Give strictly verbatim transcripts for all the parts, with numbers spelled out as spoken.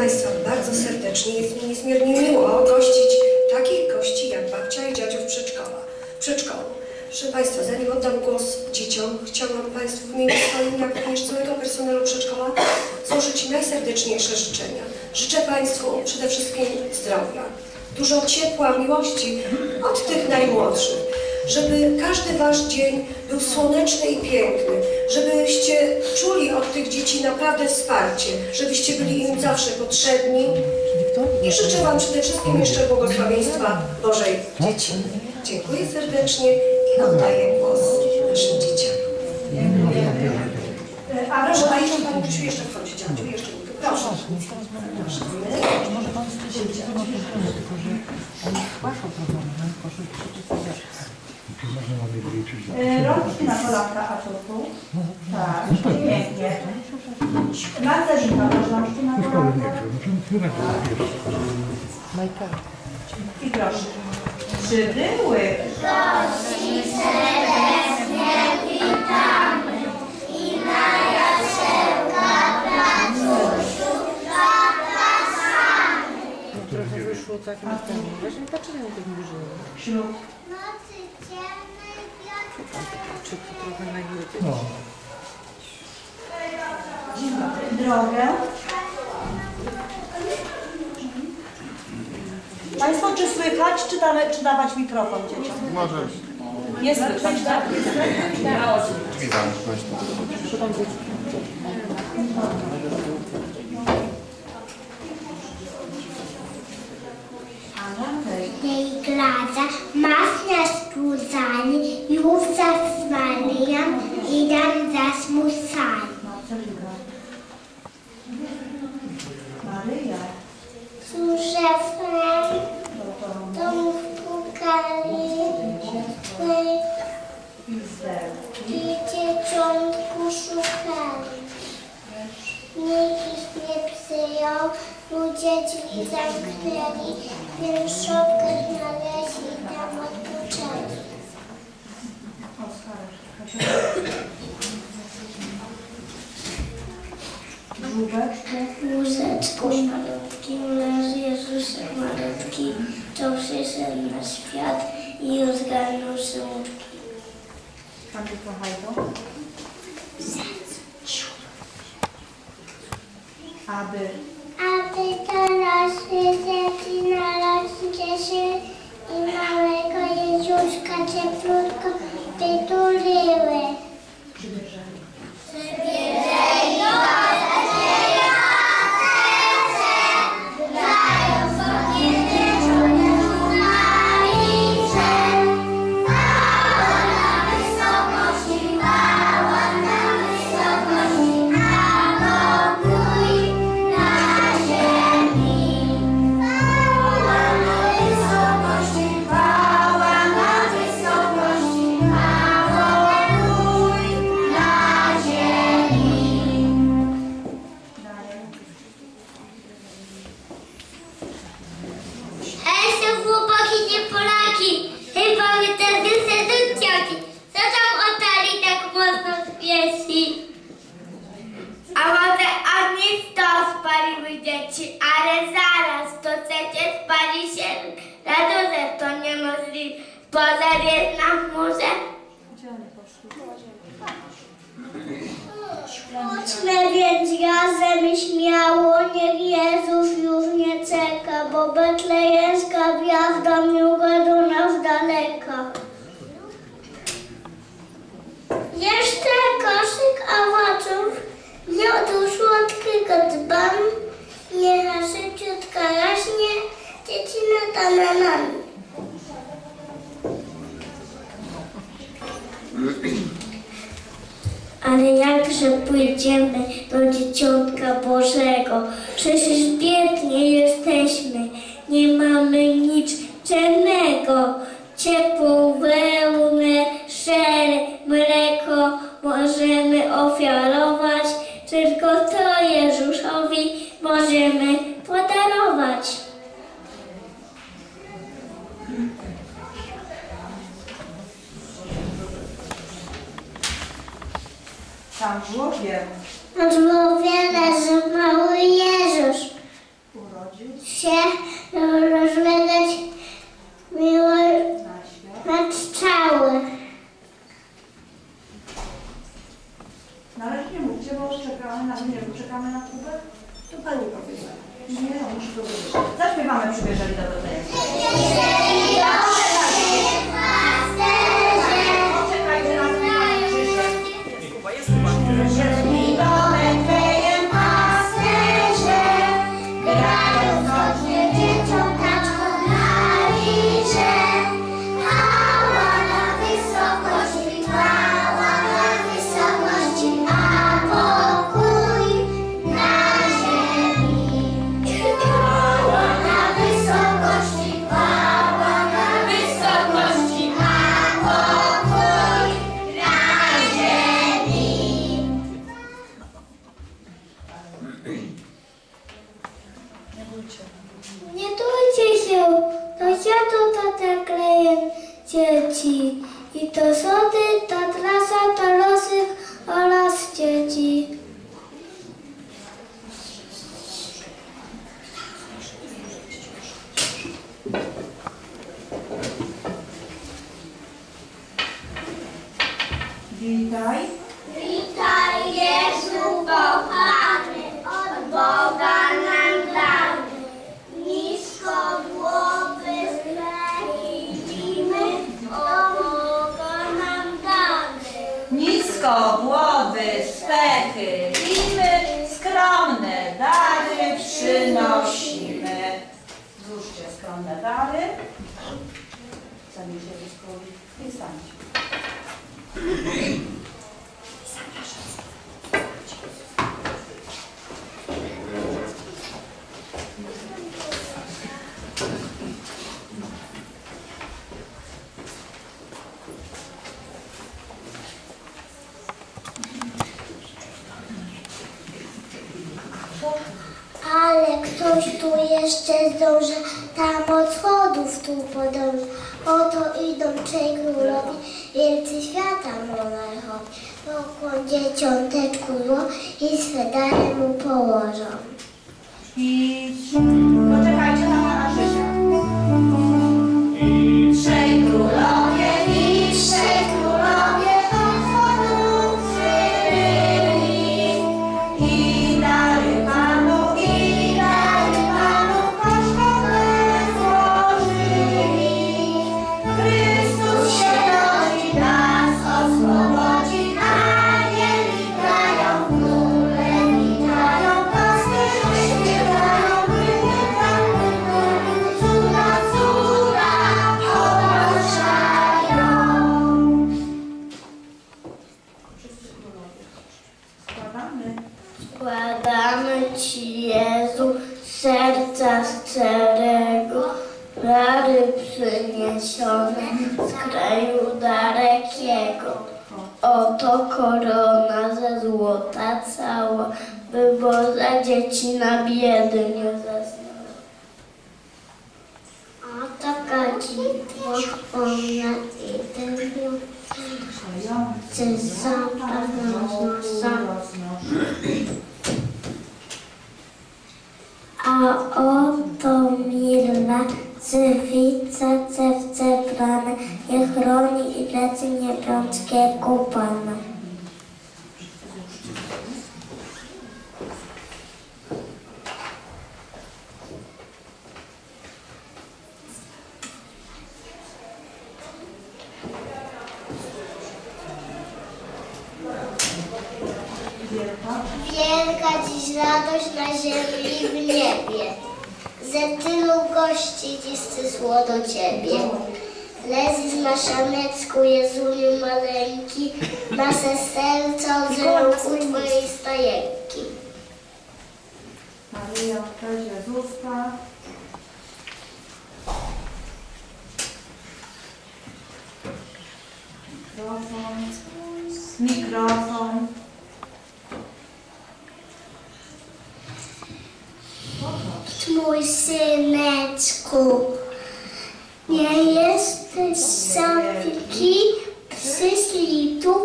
Państwa bardzo serdecznie. Jest mi niezmiernie miło gościć takich gości jak babcia i dziadziów przedszkola, przedszkolu. Proszę Państwa, zanim oddam głos dzieciom, chciałam Państwu w imieniu swoim, jak również całego personelu przedszkola złożyć najserdeczniejsze życzenia. Życzę Państwu przede wszystkim zdrowia, dużo ciepła, miłości od tych najmłodszych, żeby każdy Wasz dzień był słoneczny i piękny, żebyście czuli od tych dzieci naprawdę wsparcie, żebyście byli im zawsze potrzebni i życzę Wam przede wszystkim jeszcze błogosławieństwa Bożej dzieci. Dziękuję serdecznie i oddaję głos naszym dzieciom. A proszę, a jeszcze Pani Krzysiu jeszcze wchodzi, dziadziu, jeszcze proszę. Proszę. Może Pan słyszeć, że tylko, że oni płaszą trochę, proszę przeczytać. Rączki na kolanka, a tu tu? Tak, pięknie. Marcelina, masz rączki na kolanka? Majka. I proszę. Przybyły. Gości serdecznie witamy i na jasełka placusiu zapraszamy. Trochę wyszło tak na ten. Właśnie patrzymy na tych murzynów. Ślub. Nocy ciemnej wiatr. Czy to trochę na górę? No. Drogę. Państwo, czy słychać, czy, damy, czy dawać mikrofon dzieciom? Możesz. Nie słychać, tak? Drzwi zamknąć. Tej glaza masna skłócali, już zasmaliam i dam zasmusali. Maryja. Słyszę frem, domów pukali, i dzieciątku szukali. Niech ich nie psyją, ludzie drzwi zamknęli, więc szopkę znaleźli i tam odpoczęli. Łóżeczku malutkim leży Jezusek malutki, co przyszedł na świat i rozgarnął żółtki. Tam ty kochajdą? Aby. Aby teraz dzieci narodzicie się i małego Jezuska cieplutko wytuliły. A może oni sto spaliły dzieci, ale zaraz to chcecie spali się na duże, to niemożliwe. Pożar jest na chmurze. Chodźmy więc razem śmiało, niech Jezus już nie czeka, bo betlejemska gwiazda miuga do nas daleka. Jeszcze koszyk owoców, miodu słodkiego dzban, niech szybciutka rośnie, dzieci nad bananami. Ale jakże pójdziemy do Dzieciątka Bożego? Przecież biednie jesteśmy, nie mamy nic cennego. Ciepłą wełnę, szere mleko możemy ofiarować, tylko to Jezusowi możemy podarować. Tam w żłobie. Na żłobie leży mały Jezus. się rozlegać miło na strzały. No ale nie mówcie, bo czekamy na, nie wiem, czekamy na Kubę. To pani powiedziała. Nie, no muszę to wiedzieć. Zaśpiewamy przybierzeli do Betlejem. Poczekajcie na mnie, przyszedł. Kuba, jest Kuba. Przyszedł do Betlejem pasterze, grają nocznie dzieciątaczko na liże. Chwała na wysokości, chwała na wysokości, a pokój na ziemi. Chwała na wysokości, chwała na wysokości, a pokój na ziemi. Nie bójcie się, to ja to tata kleję dzieci. I to sody, ta trasa, to losy oraz dzieci. Witaj. Witaj Jezu kochany, od Boga nam dany. Nisko głowy zlewimy, od Boga nam dany. Nisko głowy spechylimy, skromne dary przynosimy. Złóżcie skromne dary. Zanieście ze szkoły i stańcie. Ale ktoś tu jeszcze zdąży, tam od schodów tu podąży. Oto idą trzej królowie, wielcy świata monarchowie. Pokłon dzieciąteczku zło i swe dary mu położą. I poczekajcie na pana Krzysia. Trzej królowie i trzej królowie od schodów przybyli. I dary Panu, i dary Panu kosztowne złożyli. Chrystus się rodzi, nas oswobodzi, anieli grają, króle witają, pasterze śpiewają, wychwytają, cuda, cuda ogłaszają. Składamy. Składamy Ci, Jezu, serca szczerego, dary przyniesione z kraju dalekiego. Oto korona ze złota cała, by Boże dzieci na biedy nie zasnęły. Oto kadzidło, ona i dymią, czy zapach roznoszą. A oto mirna, cywica, cewce brane, nie chroni i plecy niebiąckiego Pana. Wielka dziś radość na ziemi i w niebie, ze tylu gości dziś stysło do Ciebie. Lezy z maszanecku, Jezuniu maleńki, nasze serca od wzroku Twojej stajenki. Maryja, Kaź Jezuska. Mikrofon. Mikrofon. Mój syneczku, nie jesteś samki, przyszli tu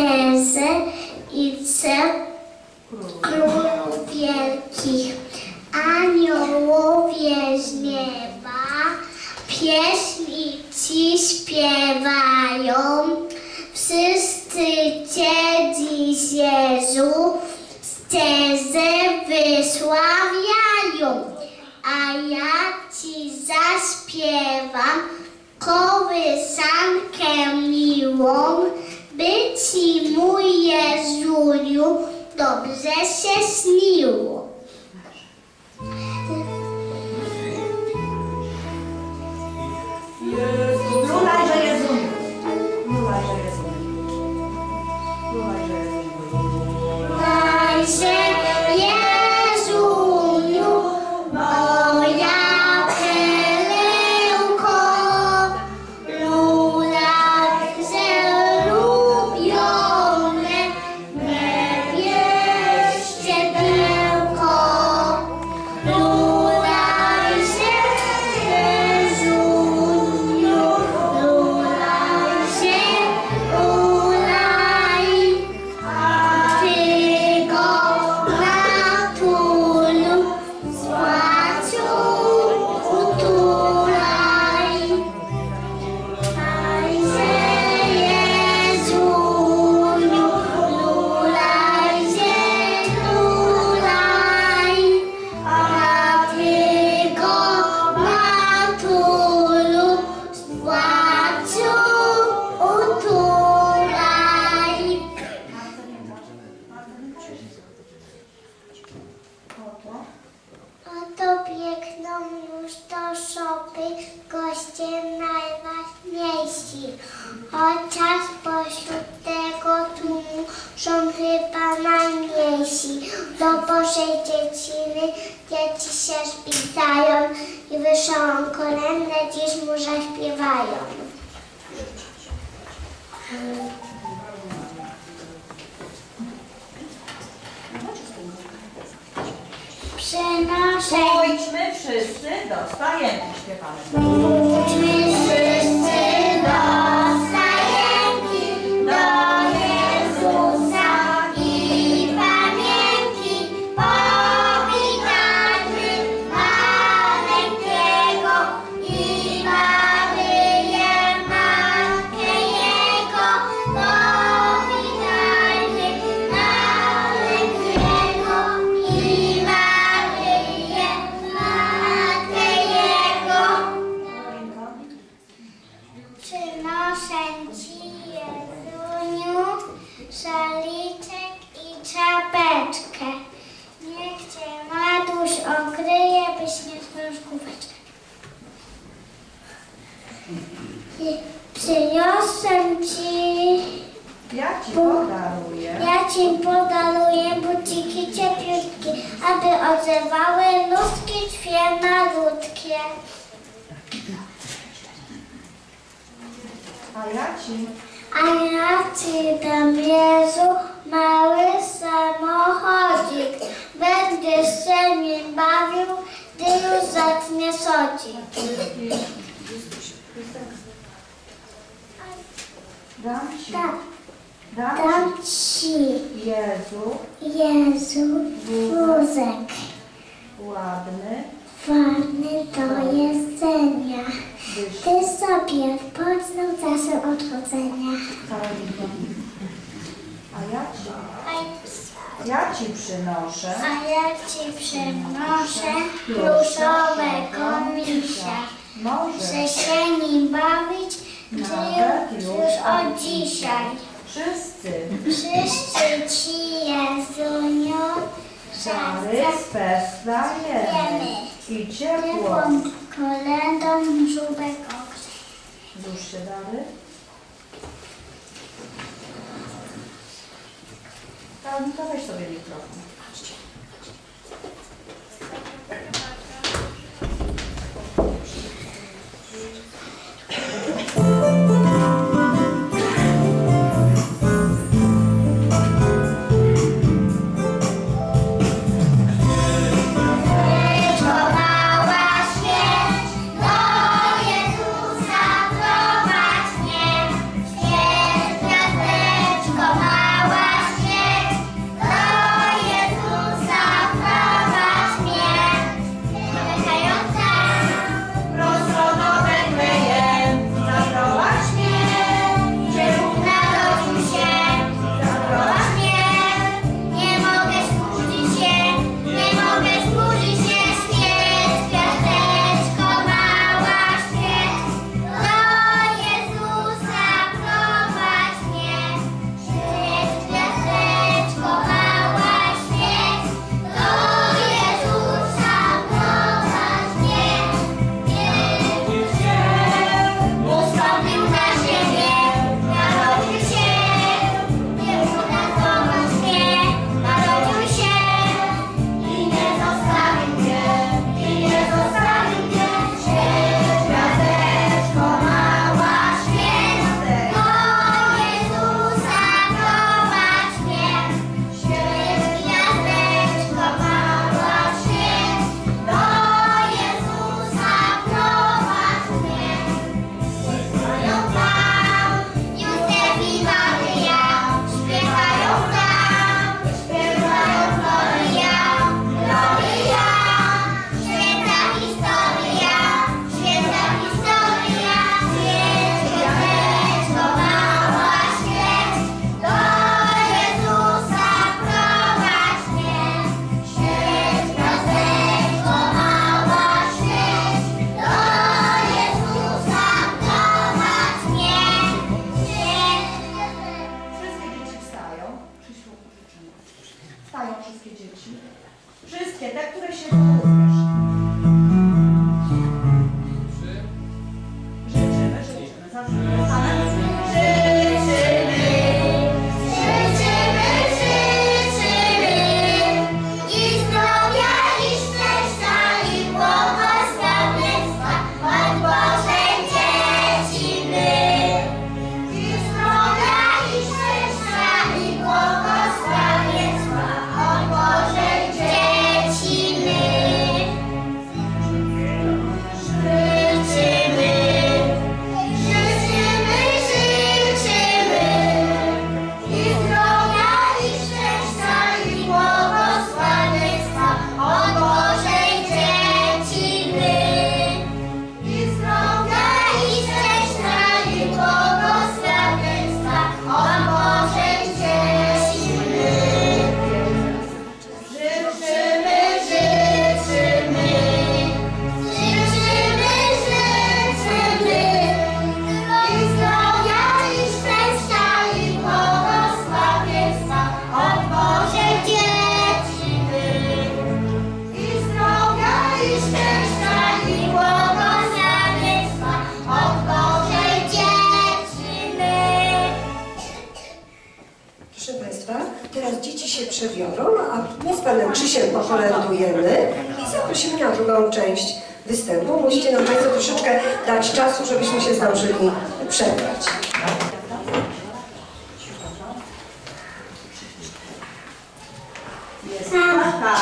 pasterze i ce królów wielkich. Aniołowie z nieba pieśni ci śpiewają, wszyscy cię dziś, Jezu, stezę wysławiają, a ja ci zaśpiewam kołysankę miłą, by ci, mój Jezuniu, dobrze się śniło. Lulaj, że Jezuniu. Lulaj, że Jezuniu. Lulaj, że Jezuniu. Lulaj, że Jezuniu, moja perełko. Lulaj, że lubione niebieście ściedełko. Lulaj, że Jezuniu, lulaj się, lulaj, a Ty go matulu spłaciu utulaj. Lulaj się, Jezuniu, lulaj się, lulaj, a Ty go matulu spłaciu utulaj. Oto biegną już do szopy goście najważniejsi, chociaż pośród tego tłumu są chyba najmniejsi. Do Bożej dzieciny dzieci się spisają i wesołą kolędę dziś mu zaśpiewają. Przenoszę. Pójdźmy wszyscy do stajenki, śpiewamy. Pójdźmy wszyscy do stajenki, do Jezusa i pamięci. Powitajmy maleńkiego i Maryję, matkę Jego. Powitajmy maleńkiego i Maryję, matkę Jego. Przynoszę Ci, Jezuniu, szaliczek i czapeczkę. Niech Cię Maduś okryje, byś nie znalazł główeczkę. I przyniosę Ci, Ja ci podaruję. ja Ci podaruję buciki cieplutkie, aby odzywały nóżki Twie malutkie. A ja ci. A ja Ci dam, Jezu, mały samochodzik. Będziesz się nim bawił, gdy już zacznie sodzik. Dam ci. Tak, Dam dam ci. Ci, Jezu, Jezu, wózek ładny, ładny do jedzenia. byś Ty sobie odpocznął czasem odchodzenia. Karolinko. A ja ci. A, Ja ci przynoszę. a ja Ci przynoszę pluszowego misia. Może Chcę się nim bawić, gdy Nawet już, już już od od dzisiaj. wszyscy Wszyscy Ci, Jezuniu, dary swe zdajemy i ciepło. ciepłą kolędą żółbek ogrzej. Złóż się dary. Karolinka, weź sobie mikrofon. Mała świeć, do Jezusa Wstają wszystkie dzieci. Wszystkie, te, które się również. Życzymy, życzymy. Zawsze życzymy. Życzymy, życzymy i zdrowia, i szczęścia, i błogosławieństwa od Bożej dzieciny. I zdrowia, i szczęścia, i błogosławieństwa od Bożej dzieciny. Życzymy, życzymy, życzymy i zdrowia, i szczęścia, i błogosławieństwa od Bożej dzieciny. I zdrowia, i szczęścia, i błogosławieństwa od Bożej dzieciny. Życzymy, życzymy, życzymy, życzymy i zdrowia, i szczęścia, i błogosławieństwa od Bożej dzieciny. I zdrowia, i szczęścia, i błogosławieństwa od Bożej dzieciny. Proszę Państwa, teraz dzieci się przebiorą, a my z Panem Krzysiem pokolędujemy i zaprosimy na drugą część występu. Musicie nam Państwo troszeczkę dać czasu, żebyśmy się zdążyli przebrać. jest taka.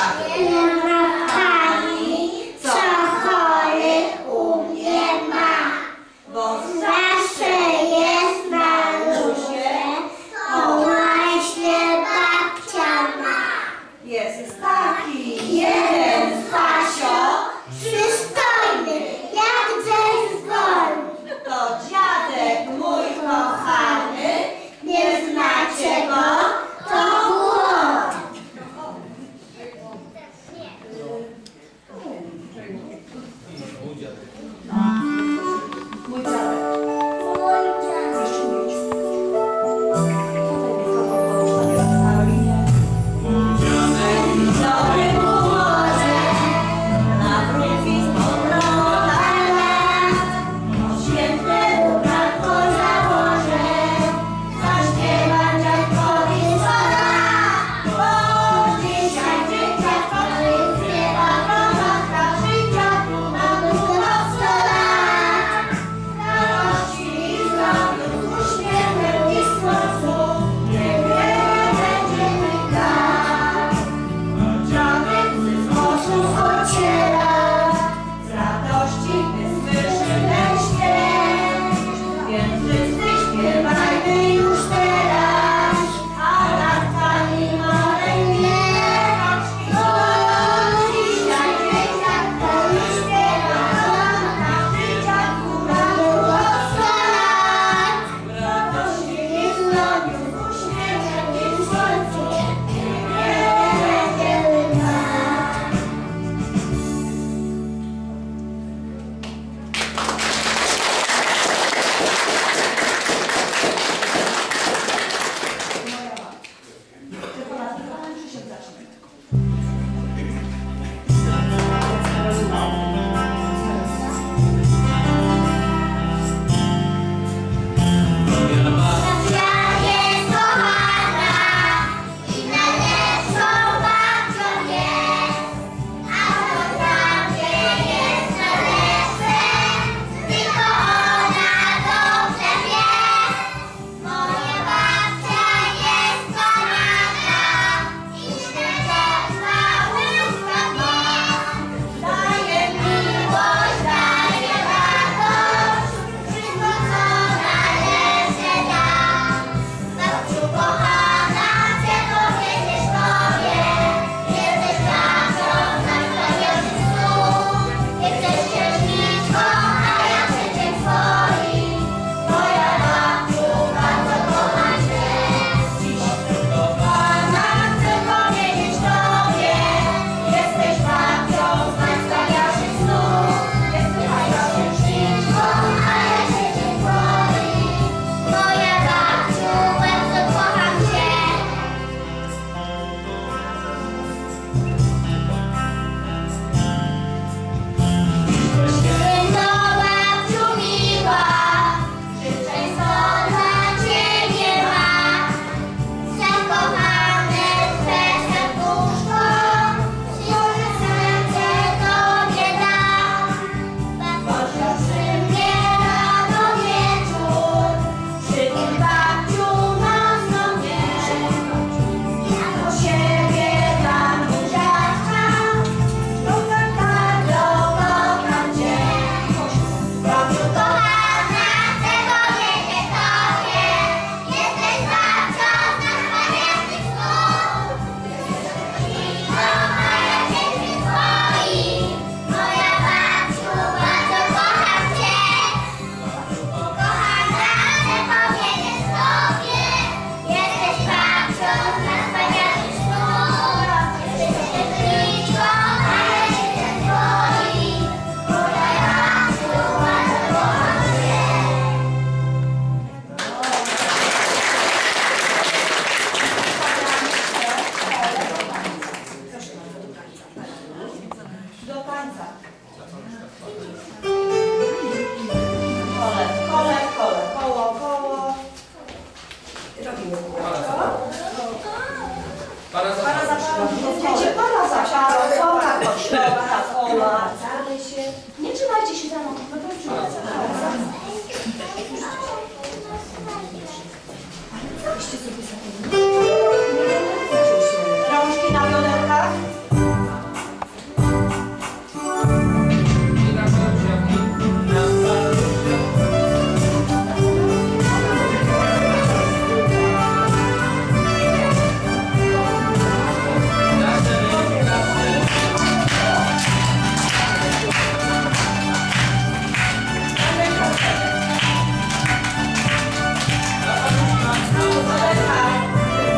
Pani, co chory u mnie ma, Bo zawsze jest malusie, to właśnie babcia ma. jest taki jeden Fasio, przystojny, jak James Bond. to dziadek mój kochany. Nie znacie go, to błąd. Para za Para za parą. Wiecie, para za parą. Ola kościoła, raz Ola. Zamy się. Nie trzymajcie się za nogi, no to już trzymajcie za nogi. Rączki na bioderkach. I na paluszki. Na paluszki. Bioderkach.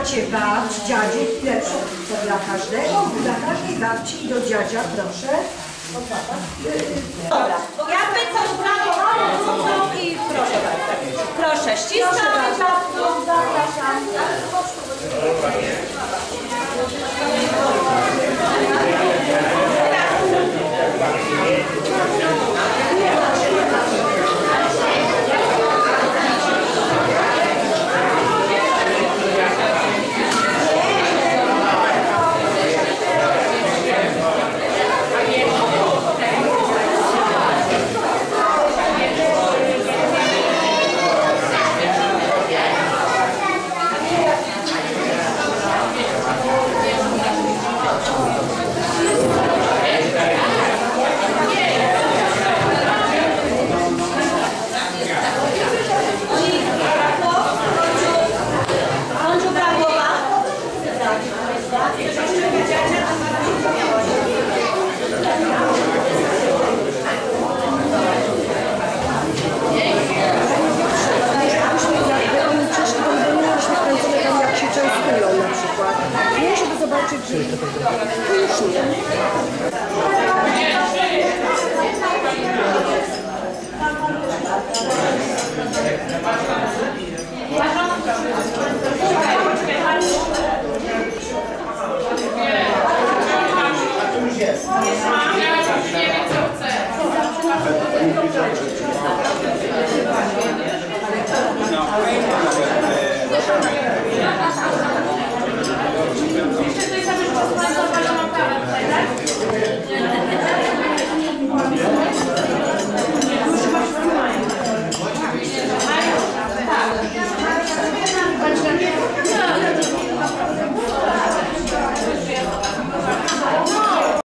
macie babć, dziadziów, lepszą to dla każdego, dla każdej babci i do dziadzia, proszę. Dobra, jakby coś brakowało, i proszę bardzo. Proszę, ściskamy babcią, zapraszam. Uważam,